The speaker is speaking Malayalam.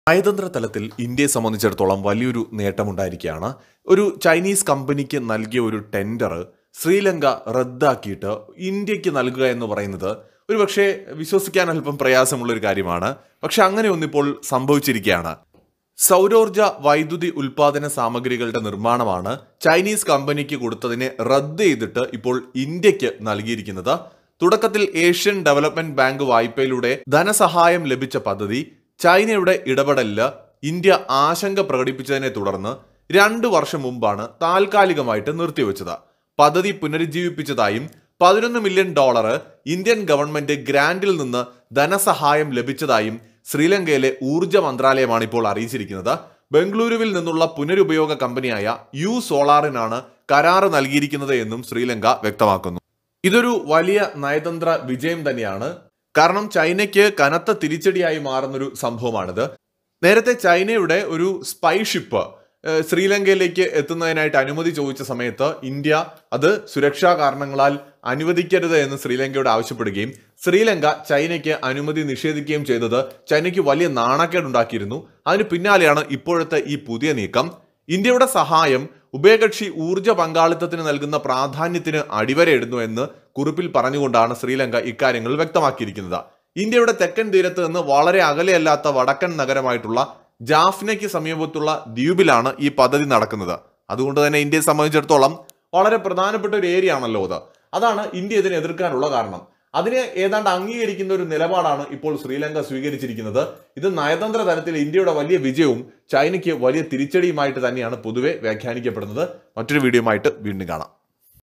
നയതന്ത്ര തലത്തിൽ ഇന്ത്യയെ സംബന്ധിച്ചിടത്തോളം വലിയൊരു നേട്ടമുണ്ടായിരിക്കുകയാണ്. ഒരു ചൈനീസ് കമ്പനിക്ക് നൽകിയ ഒരു ടെൻഡർ ശ്രീലങ്ക റദ്ദാക്കിയിട്ട് ഇന്ത്യക്ക് നൽകുക എന്ന് പറയുന്നത് ഒരുപക്ഷെ വിശ്വസിക്കാൻ അല്പം പ്രയാസമുള്ള ഒരു കാര്യമാണ്. പക്ഷെ അങ്ങനെയൊന്നിപ്പോൾ സംഭവിച്ചിരിക്കുകയാണ്. സൗരോർജ വൈദ്യുതി ഉൽപാദന സാമഗ്രികളുടെ നിർമ്മാണമാണ് ചൈനീസ് കമ്പനിക്ക് കൊടുത്തതിനെ റദ്ദ് ചെയ്തിട്ട് ഇപ്പോൾ ഇന്ത്യക്ക് നൽകിയിരിക്കുന്നത്. തുടക്കത്തിൽ ഏഷ്യൻ ഡെവലപ്മെന്റ് ബാങ്ക് വായ്പയിലൂടെ ധനസഹായം ലഭിച്ച പദ്ധതി ചൈനയുടെ ഇടപെടലില് ഇന്ത്യ ആശങ്ക പ്രകടിപ്പിച്ചതിനെ തുടർന്ന് 2 വർഷം മുമ്പാണ് താൽക്കാലികമായിട്ട് നിർത്തിവെച്ചത്. പദ്ധതി പുനരുജ്ജീവിപ്പിച്ചതായും $11 മില്യൺ ഇന്ത്യൻ ഗവൺമെന്റ് ഗ്രാന്റിൽ നിന്ന് ധനസഹായം ലഭിച്ചതായും ശ്രീലങ്കയിലെ ഊർജ്ജ മന്ത്രാലയമാണ് ഇപ്പോൾ അറിയിച്ചിരിക്കുന്നത്. ബംഗളൂരുവിൽ നിന്നുള്ള പുനരുപയോഗ കമ്പനിയായ യു സോളാറിനാണ് കരാറ് നൽകിയിരിക്കുന്നത് എന്നും ശ്രീലങ്ക വ്യക്തമാക്കുന്നു. ഇതൊരു വലിയ നയതന്ത്ര വിജയം തന്നെയാണ്. കാരണം ചൈനയ്ക്ക് കനത്ത തിരിച്ചടിയായി മാറുന്നൊരു സംഭവമാണിത്. നേരത്തെ ചൈനയുടെ ഒരു സ്പൈ ഷിപ്പ് ശ്രീലങ്കയിലേക്ക് എത്തുന്നതിനായിട്ട് അനുമതി ചോദിച്ച സമയത്ത് ഇന്ത്യ അത് സുരക്ഷാ കാരണങ്ങളാൽ അനുവദിക്കരുത് എന്ന് ശ്രീലങ്കയോട് ആവശ്യപ്പെടുകയും ശ്രീലങ്ക ചൈനയ്ക്ക് അനുമതി നിഷേധിക്കുകയും ചെയ്തത് ചൈനയ്ക്ക് വലിയ നാണക്കേടുണ്ടാക്കിയിരുന്നു. അതിന് പിന്നാലെയാണ് ഇപ്പോഴത്തെ ഈ പുതിയ നീക്കം. ഇന്ത്യയുടെ സഹായം ഉഭയകക്ഷി ഊർജ്ജ പങ്കാളിത്തത്തിന് നൽകുന്ന പ്രാധാന്യത്തിന് അടിവരയിടുന്നു എന്ന് കുറിപ്പിൽ പറഞ്ഞുകൊണ്ടാണ് ശ്രീലങ്ക ഇക്കാര്യങ്ങൾ വ്യക്തമാക്കിയിരിക്കുന്നത്. ഇന്ത്യയുടെ തെക്കൻ തീരത്ത് നിന്ന് വളരെ അകലെയല്ലാത്ത വടക്കൻ നഗരമായിട്ടുള്ള ജാഫ്നയ്ക്ക് സമീപത്തുള്ള ദ്വീപിലാണ് ഈ പദ്ധതി നടക്കുന്നത്. അതുകൊണ്ട് തന്നെ ഇന്ത്യയെ സംബന്ധിച്ചിടത്തോളം വളരെ പ്രധാനപ്പെട്ട ഒരു ഏരിയ ആണല്ലോ അത്. അതാണ് ഇന്ത്യ ഇതിനെ എതിർക്കാനുള്ള കാരണം. അതിനെ ഏതാണ്ട് അംഗീകരിക്കുന്ന ഒരു നിലപാടാണ് ഇപ്പോൾ ശ്രീലങ്ക സ്വീകരിച്ചിരിക്കുന്നത്. ഇത് നയതന്ത്ര തലത്തിൽ ഇന്ത്യയുടെ വലിയ വിജയവും ചൈനയ്ക്ക് വലിയ തിരിച്ചടിയുമായിട്ട് തന്നെയാണ് പൊതുവെ വ്യാഖ്യാനിക്കപ്പെടുന്നത്. മറ്റൊരു വീഡിയോയുമായിട്ട് വീണ്ടും കാണാം.